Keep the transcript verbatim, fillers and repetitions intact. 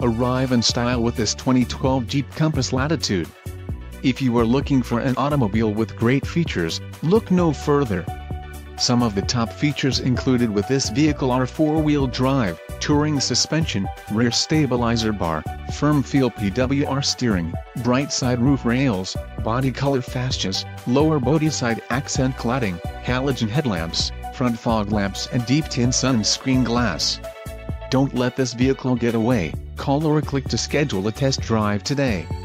Arrive in style with this twenty twelve Jeep Compass Latitude. If you are looking for an automobile with great features, look no further. Some of the top features included with this vehicle are four-wheel drive, touring suspension, rear stabilizer bar, firm feel P W R steering, bright side roof rails, body color fascias, lower body side accent cladding, halogen headlamps, front fog lamps and deep tint sunscreen glass. Don't let this vehicle get away. Call or click to schedule a test drive today.